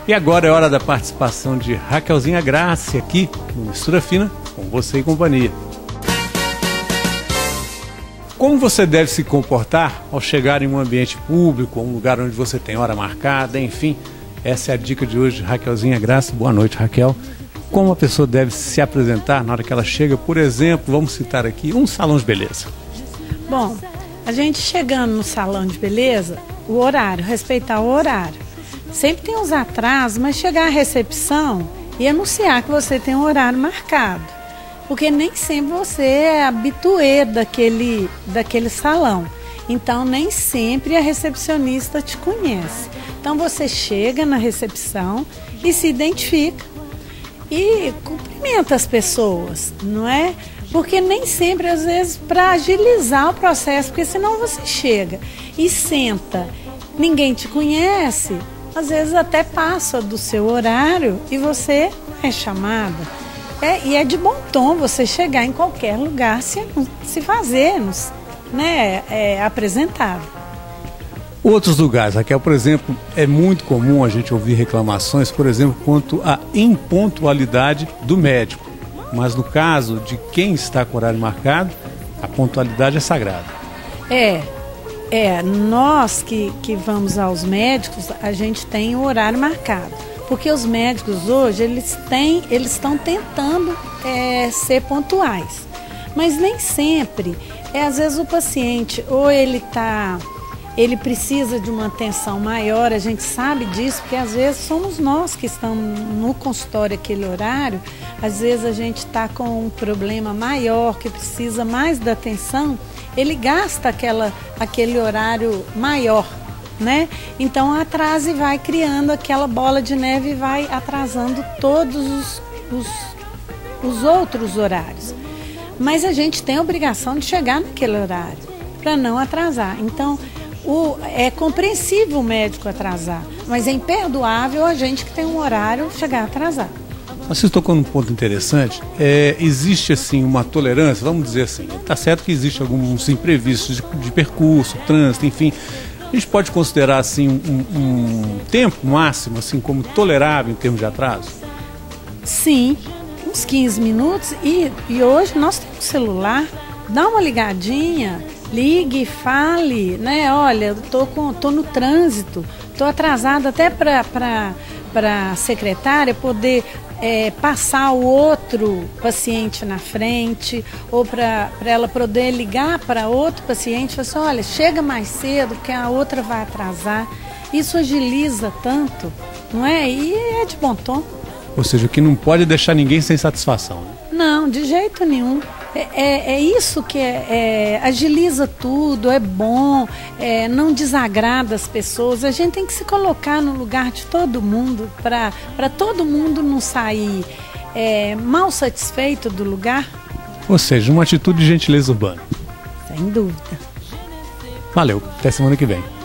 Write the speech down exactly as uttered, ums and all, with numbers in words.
E agora é hora da participação de Raquelzinha Grace aqui no Mistura Fina, com você e companhia. Como você deve se comportar ao chegar em um ambiente público, um lugar onde você tem hora marcada, enfim, essa é a dica de hoje, Raquelzinha Grace. Boa noite, Raquel. Como a pessoa deve se apresentar na hora que ela chega, por exemplo, vamos citar aqui, um salão de beleza? Bom, a gente chegando no salão de beleza, o horário, respeitar o horário. Sempre tem uns atrasos, mas chegar à recepção e anunciar que você tem um horário marcado. Porque nem sempre você é habituê daquele, daquele salão. Então, nem sempre a recepcionista te conhece. Então, você chega na recepção e se identifica e cumprimenta as pessoas, não é? Porque nem sempre, às vezes, para agilizar o processo, porque senão você chega e senta, ninguém te conhece, às vezes até passa do seu horário e você é chamada. É, e é de bom tom você chegar em qualquer lugar se, se fazer, né, é, apresentado. Outros lugares, Raquel, por exemplo, é muito comum a gente ouvir reclamações, por exemplo, quanto à impontualidade do médico. Mas no caso de quem está com horário marcado, a pontualidade é sagrada. É, é nós que, que vamos aos médicos, a gente tem o horário marcado. Porque os médicos hoje, eles têm, eles estão tentando é, ser pontuais. Mas nem sempre. É, às vezes o paciente, ou ele tá, ele precisa de uma atenção maior, a gente sabe disso, porque às vezes somos nós que estamos no consultório aquele horário, às vezes a gente está com um problema maior, que precisa mais da atenção, ele gasta aquela, aquele horário maior. Né? Então atrasa e vai criando aquela bola de neve e vai atrasando todos os, os, os outros horários. Mas a gente tem a obrigação de chegar naquele horário para não atrasar. Então o, é compreensível o médico atrasar, mas é imperdoável a gente que tem um horário chegar atrasado. Você tocou num ponto interessante. É, existe assim uma tolerância, vamos dizer assim, está certo que existe alguns imprevistos de, de percurso, trânsito, enfim. A gente pode considerar assim um, um tempo máximo assim como tolerável em termos de atraso? Sim, uns quinze minutos e, e hoje nós temos celular, dá uma ligadinha, ligue, fale, né? Olha, tô com, tô no trânsito, tô atrasada até para para a secretária poder é, passar o outro paciente na frente, ou para ela poder ligar para outro paciente e falar assim, olha, chega mais cedo porque a outra vai atrasar. Isso agiliza tanto, não é? E é de bom tom. Ou seja, o que não pode deixar ninguém sem satisfação. Né? Não, de jeito nenhum. É, é, é isso que é, é, agiliza tudo, é bom, é, não desagrada as pessoas. A gente tem que se colocar no lugar de todo mundo, para todo mundo não sair é, mal satisfeito do lugar. Ou seja, uma atitude de gentileza urbana. Sem dúvida. Valeu, até semana que vem.